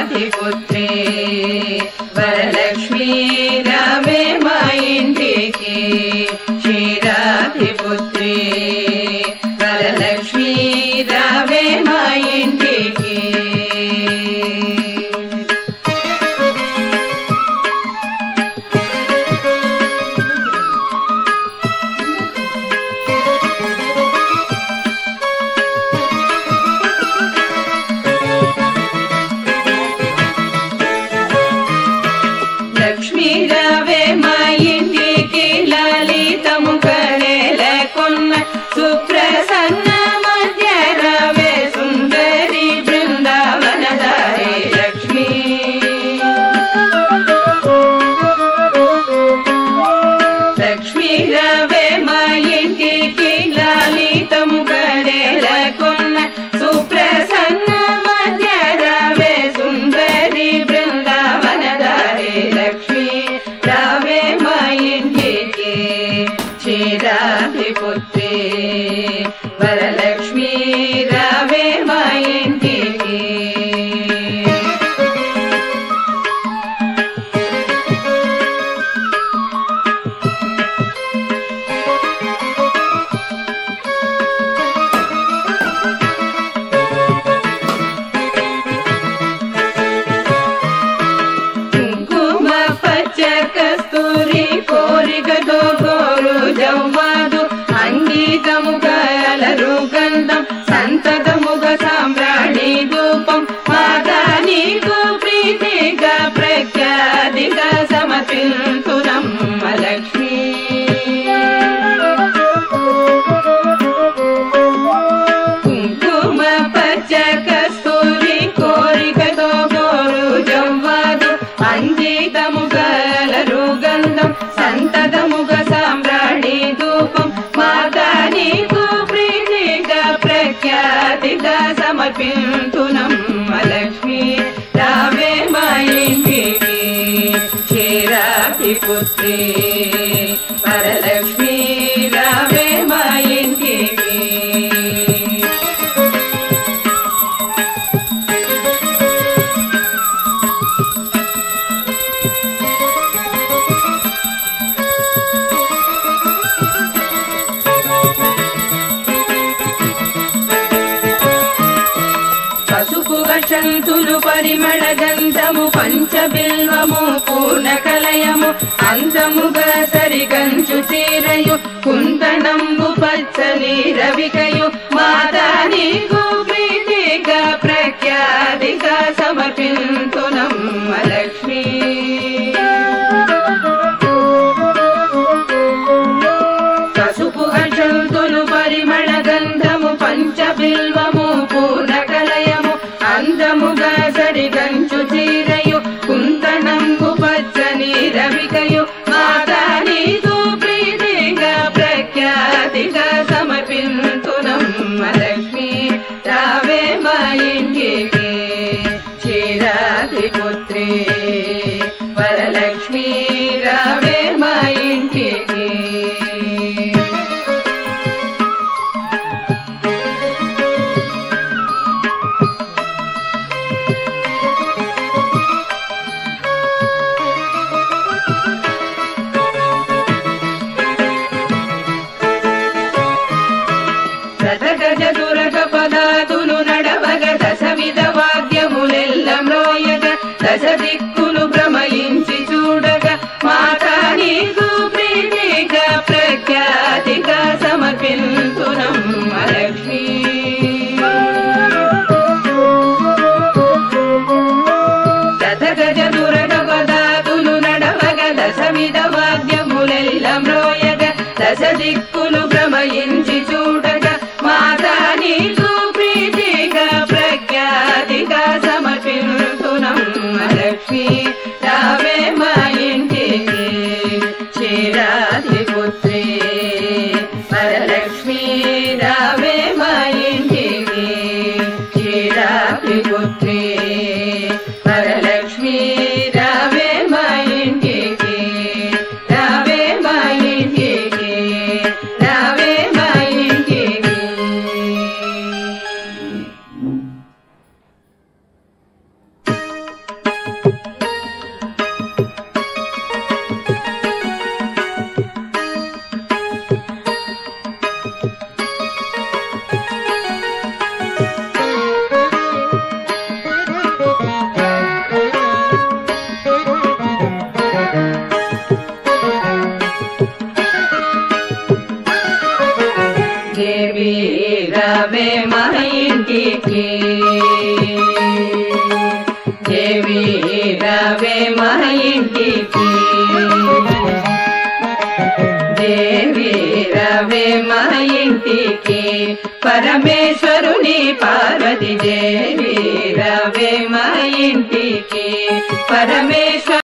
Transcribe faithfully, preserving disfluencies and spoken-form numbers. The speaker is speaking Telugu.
క్షీరాధిపుత్రి వరలక్ష్మీ రావే మా ఇంటికి క్షీరాధిపుత్రి వరలక్ష్మీ రావే మా ఇంటికి లక్ష్మీ రావే మా ఇంటికి లలితము కనేలకొన్న సుప్రసన్న మధ్య రావే సుందరి బృందావనదారి లక్ష్మీ లక్ష్మీ రావే మా ఇంటికి లలితము కనేలకొన్న సుప్రసన్న మధ్య రావే సుందరి బృందావనదారి లక్ష్మీ రావే మా ఇంటికి క్షీరాధిపుత్రి వరలక్ష్మీ రావే మా ఇంటికి కుంకుమ పచ్చ కస్తూరి కోరికతో కోరు జవ్వాదు అంగీతముగా అలరు గంధం సంతతముగా సామ్రాణి ధూపం మాతా నీకు ప్రీతిగా ప్రఖ్యాతిగా సమర్పింతునమ్మ లక్ష్మీ కుంకుమ పచ్చ కస్తూరి కోరికతో కోరు జవ్వాదు అంగీతముగా అలరు గంధం సంతతముగా సామ్రాణి ధూపం మాతా నీకు ప్రీతిగా ప్రఖ్యాతిగా సమర్పింతునమ్మ లక్ష్మీ రావే మా ఇంటికి క్షీరాధిపుత్రి వరలక్ష్మీ రావే మా ఇంటికి పసుపు వసంతులు పరిమళ గంధము పంచబిల్వము పూర్ణ కలయము అందముగా సరిగంచు చీరయు కుందనంబు పచ్చని రవికయు మాతా నీకు ప్రీతిగా ప్రఖ్యాతిగా సమర్పింతునమ్మ లక్ష్మీ పసుపు వసంతులు పరిమళ గంధము పంచబిల్వము పూర్ణ కలయము అందముగా సరిగంచు చీరయు కుందనంబు పచ్చని రవికయు మాతా నీకు ప్రీతిగా ప్రఖ్యాతిగా సమర్పింతునమ్మ లక్ష్మీ రావే మా ఇంటికి క్షీరాధిపుత్రి వరలక్ష్మీ రావే మా ఇంటికి రథగజ దురగ పదాతులు నడవగ దశ విధ వాద్యములెల్ల మ్రోయగ దశ దిక్కులు భ్రమయించి చూడగ మాతా నీకు ప్రీతిగా ప్రఖ్యాతిగా సమర్పింతునమ్మ లక్ష్మీ రథగజ దురగ పదాతులు నడవగ దశ విధ వాద్యములెల్ల మ్రోయగ దశ దిక్కులు భ్రమయించి చూడగ మాతా నీకు ప్రీతిగా ప్రఖ్యాతిగా సమర్పింతునమ్మ లక్ష్మీ రావే మా ఇంటికి క్షీరాధిపుత్రి వరలక్ష్మీ రావే మా ఇంటికి క్షీరాధిపుత్రి వరలక్ష్మీ రావే మా ఇంటికి రావే మా ఇంటికి రావే మా ఇంటికి దేవి రావే మా ఇంటికి దేవి రావే మా ఇంటికి దేవి రావే మా ఇంటికి పరమేశ్వరుని పార్వతి దేవి రావే మా ఇంటికి పరమేశ్వరు